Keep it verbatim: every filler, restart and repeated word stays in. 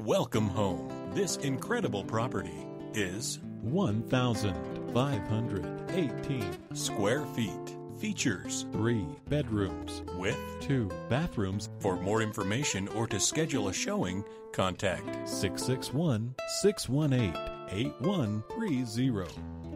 Welcome home. This incredible property is one thousand five hundred eighteen square feet. Features three bedrooms with two bathrooms. For more information or to schedule a showing, contact six six one, six one eight, eight one three zero.